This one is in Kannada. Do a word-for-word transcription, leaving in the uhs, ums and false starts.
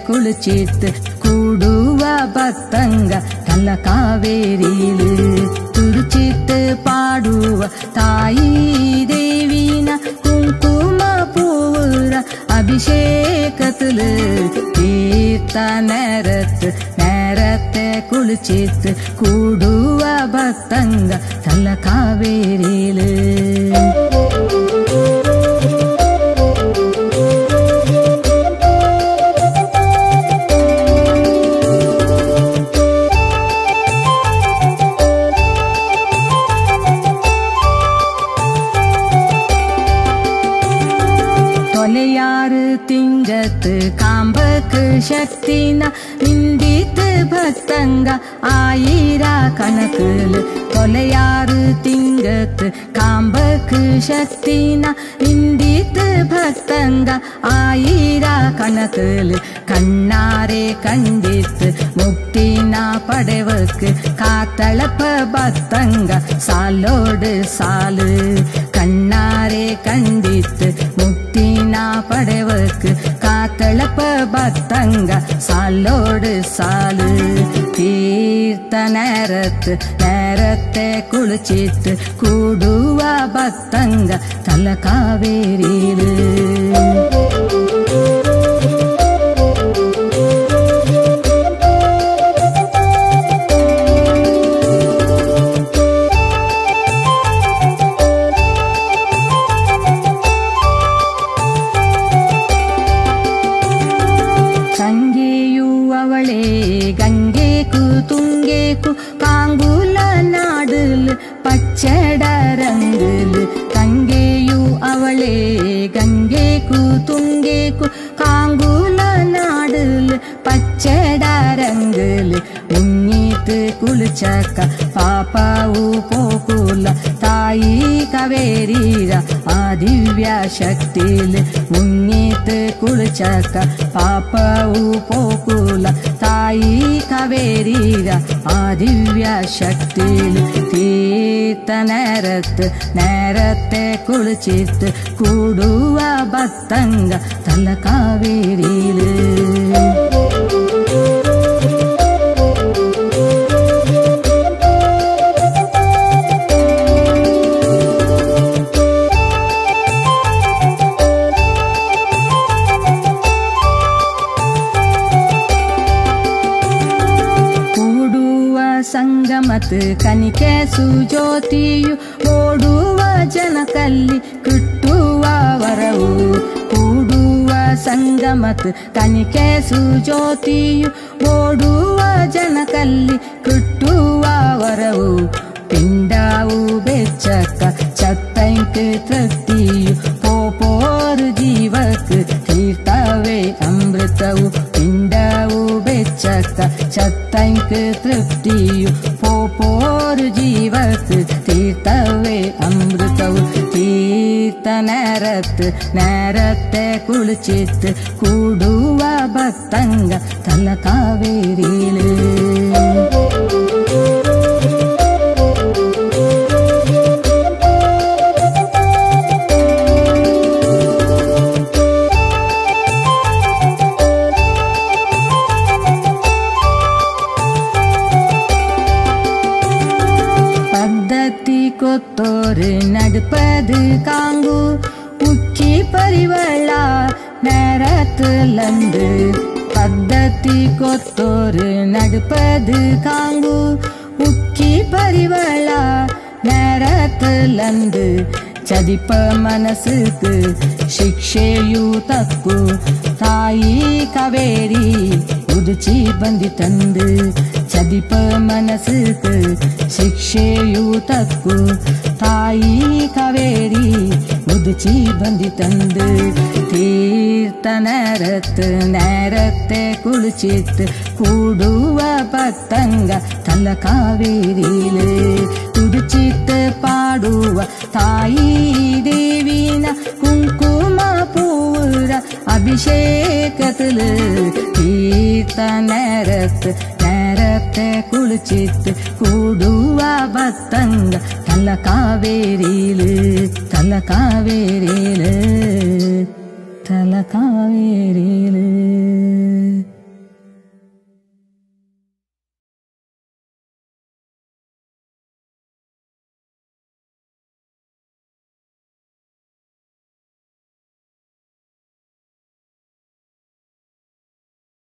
ಕುಳಿಚಿತ್ ಕೂಡುವ ಭಕ್ತಂಗ ತಲ ಕಾವೇರಿಲು ತುರುಚಿತ್ ಪಾಡುವ ತಾಯಿ ದೇವಿನ ಕುಂಕುಮ ಪೂರ ಅಭಿಷೇಕತಲು ತೀರ್ಥ ನೆರತ್ ನೆರತ್ತೆ ಕುಳಿಚಿತ್ ಕೂಡುವ ಭಕ್ತಂಗ ತಲ ಕಾವೇರಿಲು ತಿಂಗತ್ ಕಾಂಬಕ್ ಶಕ್ತಿನ ನಿಂದಿತ್ ಭಕ್ತಂಗ ಆಯಿರ ಕಣಕಲ್ ಕೊಲೆಯಾರು ತಿಂಗತ್ ಕಾಂಬಕ್ ಶಕ್ತಿನ ನಿಂದಿತ್ ಭಕ್ತಂಗ ಆಯಿರ ಕಣಕಲ್ ಕಣ್ಣಾರೆ ಕಂಡಿತ್ ಮುಕ್ತಿನ ಪಡೆವಕ್ ಕಾತಳಪ ಭಕ್ತಂಗ ಸಾಲೋಡ್ ಸಾಲು ಕಣ್ಣಾರೆ ಕಂಡಿತ್ ಮುಕ್ತಿನ ಪಡೆವಕ್ ಕಾತಳಪ ಭಕ್ತಂಗ ಸಾಲೋಡ್ ಸಾಲು ತೀರ್ಥ ನೆರತ್ ನೆರತ್ತೆ ಕುಳಿಚಿತ್ ಕೂಡುವ ಭಕ್ತಂಗ ತಲ ಕಾವೇರಿಲು ತುಂಗೆಕು ಕಾಂಗುಲ ನಾಡಲ್ ಪಚ್ಚಡ ರಂಗಲ್ ತಂಗೆಯು ಅವಳೇ ಗಂಗೆಕು ತುಂಗೆಕು ಕಾಂಗುಲ ನಾಡಲ್ ಪಚ್ಚಡ ರಂಗಲ್ ಉನ್ನೀತ್ ಕುಳಿಚಕ ಪಾಪವು ಪೋಕುಲ ತಾಯಿ ಕಾವೇರಿರ ಆ ದಿವ್ಯ ಶಕ್ತಿಲ್ ಉನ್ನೀತ್ ಕುಳಿಚಕ ಪಾಪವು ಪೋಕುಲ ತಾಯಿ ಕಾವೇರಿರ ಆ ದಿವ್ಯ ಶಕ್ತಿಲ್ ತೀರ್ಥ ನೆರತ್ ನೆರತ್ತೆ ಕುಳಿಚಿತ್ ಕೂಡುವ ಭಕ್ತಂಗ ತಲ ಕಾವೇರಿಲು ಸಂಗಮತ್ ಕನಿಕೆ ಸುಜ್ಯೋತಿಯು ಓಡುವ ಜನಕಲ್ಲಿ ಕಿಟ್ಟುವ ವರವು ಕೂಡುವ ಸಂಗಮತ್ ಕನಿಕೆ ಸುಜ್ಯೋತಿಯು ಓಡುವ ಜನಕಲ್ಲಿ ಕಿಟ್ಟುವ ವರವು ಪಿಂಡವು ಬೆಚ್ಚಕ ಚತ್ತೈಂಕ್ ತೃಪ್ತಿಯು ಪೋಪೋರ್ ಜೀವಕ್ ತೀರ್ಥವೇ ಅಮೃತವು ಪಿಂಡವು ಬೆಚ್ಚಕ ಚತ್ತೈಂಕ್ ತೃಪ್ತಿಯು ಪೋಪೋರ್ ಜೀವಕ್ ತೀರ್ಥವೇ ಅಮೃತವು ತೀರ್ಥ ನೆರತ್ ನೆರತ್ತೆ ಕುಳಿಚಿತ್ ಕೂಡುವ ಭಕ್ತಂಗ ತಲ ಕಾವೇರಿಲು ಕೊತ್ತೋರು ನಡ್ಪದು ಕಾಂಗು ಉಕ್ಕಿ ಪರಿವಳ ನೆರತಲಂದು ಪದ್ಧತಿ ಕೊತ್ತೋರು ನಡ್ಪದು ಕಾಂಗು ಉಕ್ಕಿ ಪರಿವಳ ನೆರತಲಂದು ಚದಿಪ ಮನಸ್ಸುಕ್ ಶಿಕ್ಷೆಯು ತಕ್ಕು ತಾಯಿ ಕಾವೇರಿ ಉದುಚಿ ಬಂದಿತಂದು ಚದಿಪ ಮನಸ್ಸುಕ್ ಶಿಕ್ಷೆಯು ತಕ್ಕು ತಾಯಿ ಕಾವೇರಿ ಉದುಚಿ ಬಂದಿತಂದು ತೀರ್ಥ ನೆರತ್ ನೆರತ್ತೆ ಕುಳಿಚಿತ್ ಕೂಡುವ ಭಕ್ತಂಗ ತಲ ಕಾವೇರಿಲು ತುಡುಚಿತ್ ಪಾಡುವ ತಾಯಿ ದೇವಿನ ಕುಂಕುಮ ಪೂರ ಅಭಿಷೇಕತಲು ತೀರ್ಥ ನೆರತ್ ನೆರತ್ತೆ ಕುಳಿಚಿತ್ ಕೂಡುವ ಭಕ್ತಂಗ ತಲ ಕಾವೇರಿಲು ತಲ ಕಾವೇರಿಲು ತಲ ಕಾವೇರಿ